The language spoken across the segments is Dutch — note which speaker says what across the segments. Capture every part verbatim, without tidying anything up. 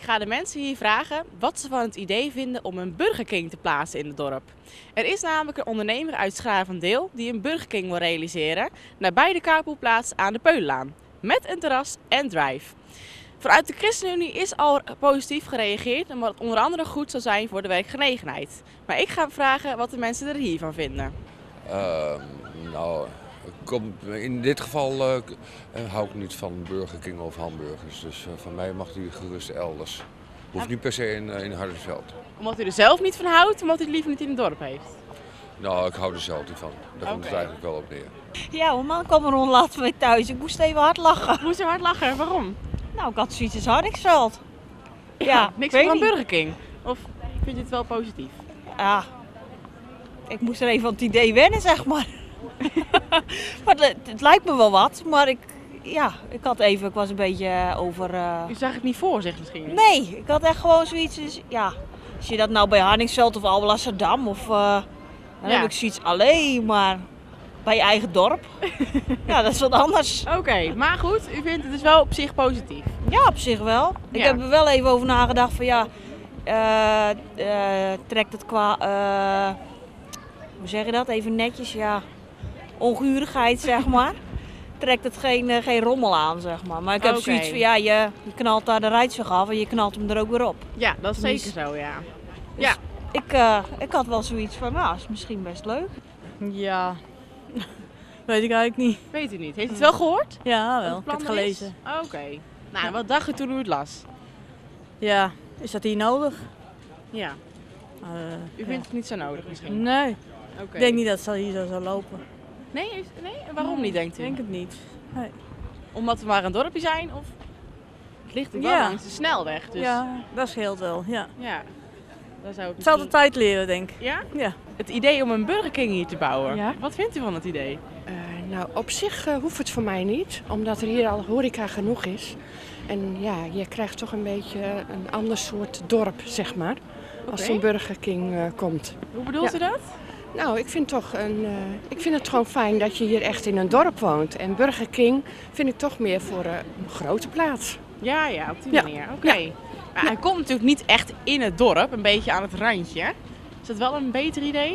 Speaker 1: Ik ga de mensen hier vragen wat ze van het idee vinden om een Burger King te plaatsen in het dorp. Er is namelijk een ondernemer uit Schavendeel die een Burger King wil realiseren nabij de carpoolplaats aan de Peulenlaan. Met een terras en drive. Vanuit de ChristenUnie is al positief gereageerd omdat het onder andere goed zou zijn voor de werkgelegenheid. Maar ik ga vragen wat de mensen er hiervan vinden.
Speaker 2: Uh, nou, kom, in dit geval uh, hou ik niet van Burger King of hamburgers. Dus uh, van mij mag die gerust elders. Hoeft niet per se in, uh, in Hardingsveld.
Speaker 1: Omdat u er zelf niet van houdt, omdat u het liever niet in het dorp heeft?
Speaker 2: Nou, ik hou er zelf niet van. Daar komt
Speaker 1: Okay.
Speaker 2: het eigenlijk wel op neer.
Speaker 3: Ja, mijn man kwam er onlaat mee thuis. Ik moest even hard lachen.
Speaker 1: Moest u hard lachen? Waarom?
Speaker 3: Nou, ik had zoiets als Hardingsveld. Ja,
Speaker 1: Ja, niks
Speaker 3: ik
Speaker 1: van
Speaker 3: weet
Speaker 1: een
Speaker 3: niet.
Speaker 1: Burger King? Of vind je het wel positief?
Speaker 3: Ja, ik moest er even aan het idee wennen, zeg maar. maar het, het lijkt me wel wat, maar ik, ja, ik had even, ik was een beetje over... Uh...
Speaker 1: U zag het niet voor zich misschien?
Speaker 3: Nee, ik had echt gewoon zoiets, dus, ja, als je dat nou bij Hardingsveld of Alblasserdam of... Uh, dan
Speaker 1: Ja.
Speaker 3: heb ik zoiets alleen maar bij je eigen dorp. Ja, dat is wat anders.
Speaker 1: Oké, okay, maar goed, u vindt het dus wel op zich positief?
Speaker 3: Ja, op zich wel. Ik
Speaker 1: Ja.
Speaker 3: heb er wel even over nagedacht van ja, uh, uh, trekt het qua, uh, hoe zeg je dat, even netjes, ja, ongurigheid zeg maar. Trekt het geen, uh, geen rommel aan zeg maar. Maar ik heb
Speaker 1: Oké.
Speaker 3: zoiets van ja, je, je knalt daar de rijtweg af en je knalt hem er ook weer op.
Speaker 1: Ja, dat is
Speaker 3: Dus-
Speaker 1: zeker zo, ja.
Speaker 3: Dus
Speaker 1: Ja.
Speaker 3: ik, uh, ik had wel zoiets van, nou, is misschien best leuk.
Speaker 4: Ja, weet ik eigenlijk niet.
Speaker 1: Weet u niet. Heeft u het wel gehoord?
Speaker 4: Ja,
Speaker 1: Wat
Speaker 4: wel.
Speaker 1: het
Speaker 4: Ik
Speaker 1: plan
Speaker 4: heb het
Speaker 1: er is?
Speaker 4: gelezen.
Speaker 1: Oké. Nou, wat dacht u toen u het las?
Speaker 4: Ja, is dat hier nodig?
Speaker 1: Ja.
Speaker 4: Uh,
Speaker 1: U vindt het niet zo nodig misschien?
Speaker 4: Nee,
Speaker 1: Oké.
Speaker 4: ik denk niet dat het hier zo zou lopen.
Speaker 1: Nee, heeft- nee? En waarom niet, denkt u?
Speaker 4: Ik denk het niet. Nee.
Speaker 1: Omdat we maar een dorpje zijn? Of? Het ligt natuurlijk
Speaker 4: Ja.
Speaker 1: wel langs de snelweg, dus
Speaker 4: Ja, dat scheelt wel. Ja.
Speaker 1: ja. Daar zou ik
Speaker 4: Het zal de
Speaker 1: misschien-
Speaker 4: tijd leren, denk ik.
Speaker 1: Ja?
Speaker 4: Ja.
Speaker 1: Het idee om een Burger King hier te bouwen.
Speaker 5: Ja.
Speaker 1: Wat vindt u van het idee?
Speaker 5: Uh, nou, op zich uh, hoeft het voor mij niet, omdat er hier al horeca genoeg is. En ja, je krijgt toch een beetje een ander soort dorp, zeg maar, als
Speaker 1: Oké.
Speaker 5: zo'n Burger King uh, komt.
Speaker 1: Hoe bedoelt
Speaker 5: Ja.
Speaker 1: u dat?
Speaker 5: Nou, ik vind, toch een, uh, ik vind het gewoon fijn dat je hier echt in een dorp woont. En Burger King vind ik toch meer voor uh, een grote plaats.
Speaker 1: Ja, ja, op die
Speaker 5: Ja.
Speaker 1: manier. Oké. Maar hij komt natuurlijk niet echt in het dorp, een beetje aan het randje. Is dat wel een beter idee?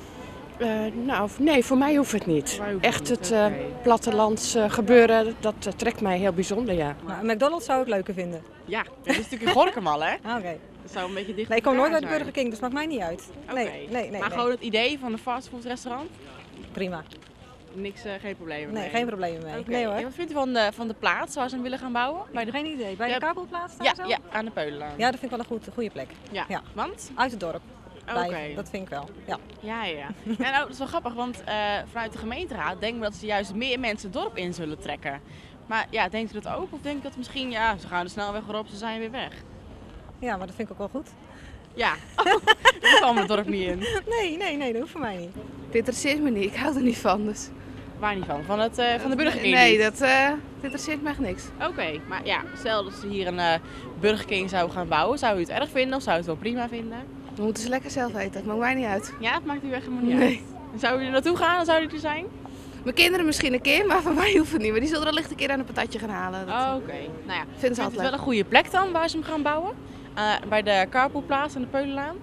Speaker 5: Uh, nou, nee, voor mij hoeft het niet.
Speaker 1: Voor mij hoeft
Speaker 5: Echt
Speaker 1: het
Speaker 5: het
Speaker 1: niet,
Speaker 5: uh,
Speaker 1: oké.
Speaker 5: plattelands uh, gebeuren, dat uh, trekt mij heel bijzonder, ja.
Speaker 6: Nou, een McDonald's zou ik leuker vinden.
Speaker 1: Ja, dat is natuurlijk in Gorkum al, hè?
Speaker 6: Ah, Oké.
Speaker 1: Dat zou een beetje dicht
Speaker 6: Nee, ik kom nooit bij de
Speaker 1: bij
Speaker 6: Burger King, dus maakt mij niet uit. Nee,
Speaker 1: Oké.
Speaker 6: nee, nee.
Speaker 1: Maar
Speaker 6: nee.
Speaker 1: gewoon het idee van een fastfoodrestaurant?
Speaker 6: Prima.
Speaker 1: Niks, uh, geen problemen
Speaker 6: Nee,
Speaker 1: mee?
Speaker 6: geen problemen mee.
Speaker 1: Oké.
Speaker 6: Nee hoor.
Speaker 1: En wat vindt u van de, van de plaats waar ze hem willen gaan bouwen? Bij de...
Speaker 6: Geen idee. Bij
Speaker 1: Ja.
Speaker 6: de kabelplaats daar
Speaker 1: Ja,
Speaker 6: zo?
Speaker 1: ja, aan de Peulenlaan.
Speaker 6: Ja, dat vind ik wel een goed, goede plek.
Speaker 1: Ja.
Speaker 6: ja.
Speaker 1: Want?
Speaker 6: Uit het dorp.
Speaker 1: Oké.
Speaker 6: Blijven. Dat vind ik wel. Ja.
Speaker 1: Ja, ja. En nou, dat is wel grappig, want uh, vanuit de gemeenteraad denken we dat ze juist meer mensen het dorp in zullen trekken. Maar ja, denkt u dat ook? Of denkt u dat misschien, ja, ze gaan de snelweg erop, ze zijn weer weg?
Speaker 6: Ja, maar dat vind ik ook wel goed.
Speaker 1: Ja, oh, daar kwam het dorp niet in.
Speaker 6: Nee, nee, nee, dat hoeft voor mij niet.
Speaker 7: Dit interesseert me niet, ik hou er niet van. Dus.
Speaker 1: Waar niet van? Van, het, uh, van de Burger King?
Speaker 7: Nee,
Speaker 1: niet?
Speaker 7: dat uh, dit interesseert me echt niks.
Speaker 1: Oké, okay, maar ja, stel dat ze hier een uh, Burger King zouden gaan bouwen, zou u het erg vinden of zou u het wel prima vinden?
Speaker 7: We moeten ze lekker zelf eten, dat maakt mij niet uit.
Speaker 1: Ja, het maakt u echt helemaal niet
Speaker 7: Nee.
Speaker 1: uit. En zou u er naartoe gaan, dan zou u er zijn?
Speaker 7: Mijn kinderen misschien een keer, maar voor mij hoeft het niet. Maar die zullen er licht een keer aan een patatje gaan halen. Dat
Speaker 1: Oh, Oké, okay. Nou ja,
Speaker 7: vinden ze
Speaker 1: vindt het
Speaker 7: altijd
Speaker 1: wel
Speaker 7: leuk.
Speaker 1: een goede plek dan waar ze hem gaan bouwen? Uh, bij de carpoolplaats aan de Peulenlaan?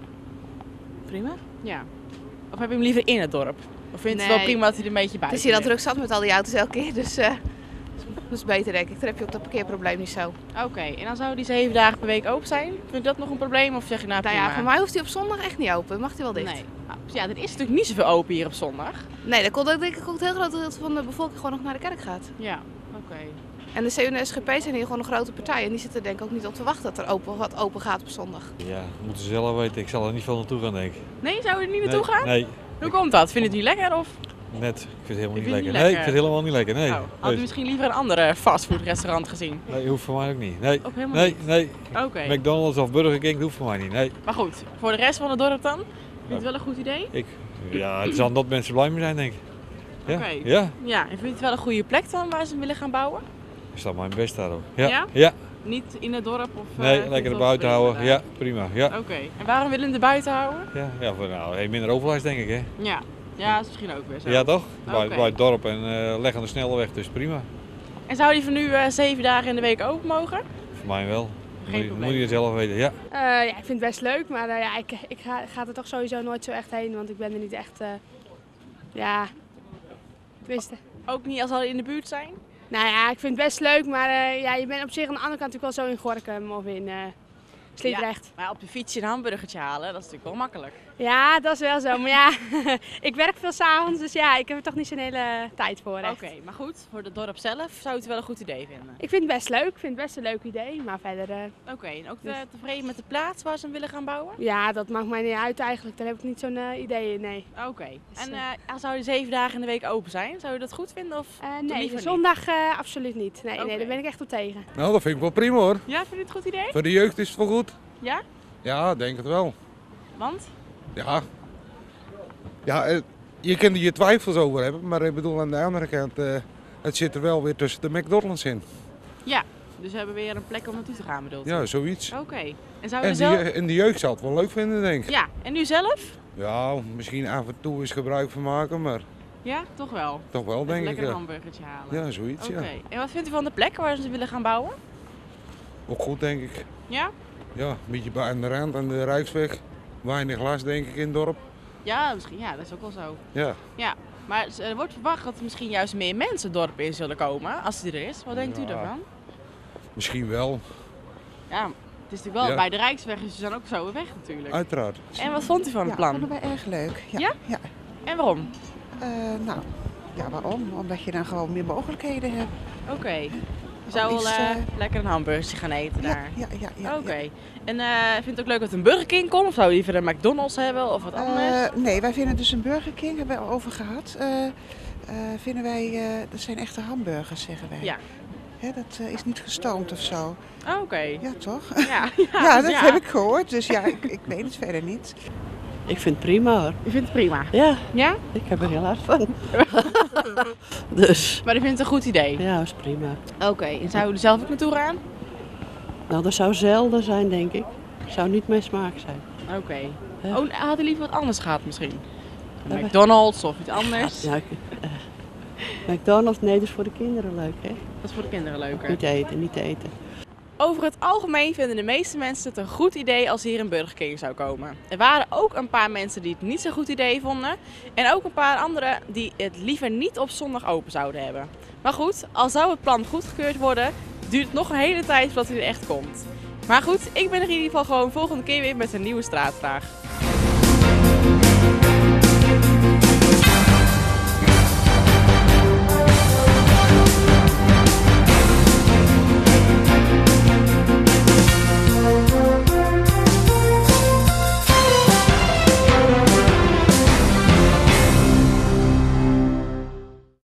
Speaker 7: Prima.
Speaker 1: Ja. Of heb je hem liever in het dorp? Of vindt je het
Speaker 7: Nee.
Speaker 1: wel prima dat hij er een beetje bij
Speaker 7: Het is hier al druk zat met al die auto's elke keer, dus uh, dat is beter denk ik. Dan heb je op dat parkeerprobleem niet zo.
Speaker 1: Oké, okay. En dan zou die zeven dagen per week open zijn? Vindt u dat nog een probleem of zeg je nou
Speaker 7: Nou
Speaker 1: prima?
Speaker 7: ja, voor mij hoeft hij op zondag echt niet open. Mag hij wel dicht?
Speaker 1: Nee. Nou, ja, er is natuurlijk niet zoveel open hier op zondag.
Speaker 7: Nee, dat komt denk ik ook het heel groot deel van de bevolking gewoon nog naar de kerk gaat.
Speaker 1: Ja, oké. Okay.
Speaker 7: En de C U en de S G P zijn hier gewoon een grote partij en die zitten denk ik ook niet op te wachten dat er open, wat open gaat op zondag.
Speaker 8: Ja, moeten ze zelf weten. Ik zal er niet veel naartoe gaan, denk ik.
Speaker 1: Nee, zou u er niet naartoe
Speaker 8: nee,
Speaker 1: gaan?
Speaker 8: Nee.
Speaker 1: Hoe komt dat? Vindt u het niet lekker of?
Speaker 8: Net. Ik vind het helemaal niet
Speaker 1: vind
Speaker 8: lekker.
Speaker 1: het niet
Speaker 8: Nee, ik
Speaker 1: lekker?
Speaker 8: vind het helemaal niet lekker. Nee.
Speaker 1: Oh, had u
Speaker 8: nee.
Speaker 1: misschien liever een andere fastfoodrestaurant gezien?
Speaker 8: Nee, hoeft voor mij ook niet. Nee.
Speaker 1: Ook helemaal
Speaker 8: nee,
Speaker 1: niet?
Speaker 8: nee.
Speaker 1: Oké. Okay.
Speaker 8: McDonald's of Burger King, dat hoeft voor mij niet. Nee.
Speaker 1: Maar goed, voor de rest van het dorp dan? Vind je het wel een goed idee?
Speaker 8: Ik, ja, het zal dat mensen blij mee zijn, denk ik. Ja?
Speaker 1: Oké. Okay.
Speaker 8: Ja?
Speaker 1: Ja, en vind je het wel een goede plek dan waar ze hem willen gaan bouwen?
Speaker 8: Ik sta mijn best daarop. Ja?
Speaker 1: Ja?
Speaker 8: Ja.
Speaker 1: Niet in het dorp? Of,
Speaker 8: nee,
Speaker 1: uh,
Speaker 8: lekker er buiten houden. Ja, prima. Ja.
Speaker 1: Oké. Okay. En waarom willen ze er buiten houden?
Speaker 8: Ja, ja voor nou, hey, minder overlast denk ik, hè?
Speaker 1: Ja. Ja, dat is misschien ook weer zo.
Speaker 8: Ja, toch? Bij,
Speaker 1: Okay.
Speaker 8: bij het dorp en uh, leggen de snelweg, dus prima.
Speaker 1: En zou die van nu uh, zeven dagen in de week open mogen?
Speaker 8: Voor mij wel. moet je,
Speaker 1: probleem.
Speaker 8: moet je zelf weten, ja.
Speaker 9: Uh, ja, ik vind het best leuk, maar uh, ja, ik, ik ga, ga er toch sowieso nooit zo echt heen, want ik ben er niet echt, uh, ja, tenminste.
Speaker 1: Ook niet als we al in de buurt zijn?
Speaker 9: Nou ja, ik vind het best leuk, maar uh, ja, je bent op zich aan de andere kant natuurlijk wel zo in Gorinchem of in uh, Sliedrecht.
Speaker 1: Ja, maar op de fiets een hamburgertje halen, dat is natuurlijk wel makkelijk.
Speaker 9: Ja, dat is wel zo. Maar ja, ik werk veel s'avonds, dus ja, ik heb er toch niet zo'n hele tijd voor.
Speaker 1: Oké, okay, maar goed, voor het dorp zelf zou je het wel een goed idee vinden?
Speaker 9: Ik vind het best leuk, ik vind het best een leuk idee, maar verder... Uh,
Speaker 1: Oké, okay, en ook dus... tevreden met de plaats waar ze hem willen gaan bouwen?
Speaker 9: Ja, dat maakt mij niet uit eigenlijk, daar heb ik niet zo'n uh, idee in, nee.
Speaker 1: Oké, okay. dus, en uh, zou je zeven dagen in de week open zijn? Zou je dat goed vinden? Of
Speaker 9: uh, nee, de zondag uh, absoluut niet. Nee,
Speaker 1: okay.
Speaker 9: nee, daar ben ik echt op tegen.
Speaker 10: Nou, dat vind ik wel prima hoor.
Speaker 1: Ja, vind je het een goed idee?
Speaker 10: Voor de jeugd is het wel goed.
Speaker 1: Ja?
Speaker 10: Ja, denk het wel.
Speaker 1: Want?
Speaker 10: Ja. Ja, je kunt er je twijfels over hebben, maar ik bedoel aan de andere kant, uh, het zit er wel weer tussen de McDonald's in.
Speaker 1: Ja, dus we hebben weer een plek om naartoe te gaan bedoeld.
Speaker 10: Ja, zoiets.
Speaker 1: Oké. Okay. En zou je
Speaker 10: en,
Speaker 1: zelf...
Speaker 10: die, en de jeugd zal het wel leuk vinden, denk ik.
Speaker 1: Ja, en u zelf?
Speaker 10: Ja, misschien af en toe eens gebruik van maken, maar...
Speaker 1: Ja, toch wel?
Speaker 10: Toch wel, denk ik.
Speaker 1: Lekker
Speaker 10: ja.
Speaker 1: een hamburgertje halen.
Speaker 10: Ja, zoiets,
Speaker 1: okay.
Speaker 10: ja.
Speaker 1: En wat vindt u van de plek waar ze willen gaan bouwen?
Speaker 10: Ook goed, denk ik.
Speaker 1: Ja?
Speaker 10: Ja, een beetje aan de rand, aan de Rijksweg. Weinig last, denk ik, in het dorp.
Speaker 1: Ja, misschien. Ja, dat is ook wel zo.
Speaker 10: Ja.
Speaker 1: Ja. Maar er wordt verwacht dat er misschien juist meer mensen het dorp in zullen komen, als die er is. Wat denkt
Speaker 10: ja.
Speaker 1: u daarvan?
Speaker 10: Misschien wel.
Speaker 1: Ja, het is natuurlijk wel, ja. bij de Rijksweg is ze dan ook zo weg natuurlijk.
Speaker 10: Uiteraard.
Speaker 1: En wat vond u van het
Speaker 11: ja,
Speaker 1: plan?
Speaker 11: Dat vonden wij erg leuk. Ja?
Speaker 1: Ja?
Speaker 11: ja.
Speaker 1: En waarom?
Speaker 11: Uh, nou, ja, waarom? Omdat je dan gewoon meer mogelijkheden hebt.
Speaker 1: Oké. Okay. Je zou wel uh, lekker een hamburgertje gaan eten
Speaker 11: ja,
Speaker 1: daar?
Speaker 11: Ja, ja, ja.
Speaker 1: Oké. Okay.
Speaker 11: Ja.
Speaker 1: En uh, vind je het ook leuk dat een Burger King komt? Of zou je liever een McDonald's hebben of wat anders?
Speaker 11: Uh, nee, wij vinden dus een Burger King, hebben we al over gehad. Uh, uh, vinden wij, uh, dat zijn echte hamburgers, zeggen wij.
Speaker 1: Ja.
Speaker 11: Hè, dat uh, is niet gestoomd of zo.
Speaker 1: Oh, oké. Okay.
Speaker 11: Ja, toch?
Speaker 1: Ja, ja,
Speaker 11: ja
Speaker 1: dus
Speaker 11: dat
Speaker 1: ja.
Speaker 11: heb ik gehoord. Dus ja, ik, ik weet het verder niet.
Speaker 12: Ik vind het prima hoor.
Speaker 1: U vindt het prima?
Speaker 12: Ja.
Speaker 1: Ja?
Speaker 12: Ik heb er heel hard van. dus.
Speaker 1: Maar u vindt het een goed idee?
Speaker 12: Ja, dat is prima.
Speaker 1: Oké, okay. En zou u er zelf ook naartoe gaan?
Speaker 12: Nou, dat zou zelden zijn, denk ik. Zou niet mijn smaak zijn.
Speaker 1: Oké. Okay. Ja. Oh, had u liever wat anders gehad misschien?
Speaker 12: Ja,
Speaker 1: McDonald's of iets anders?
Speaker 12: Ja, ja, uh, McDonald's, nee, dat is voor de kinderen leuk, hè?
Speaker 1: Dat is voor de kinderen leuker.
Speaker 12: Niet eten, niet eten.
Speaker 1: Over het algemeen vinden de meeste mensen het een goed idee als hier een Burger King zou komen. Er waren ook een paar mensen die het niet zo'n goed idee vonden. En ook een paar anderen die het liever niet op zondag open zouden hebben. Maar goed, al zou het plan goedgekeurd worden, duurt het nog een hele tijd voordat hij er echt komt. Maar goed, ik ben er in ieder geval gewoon volgende keer weer met een nieuwe straatvraag.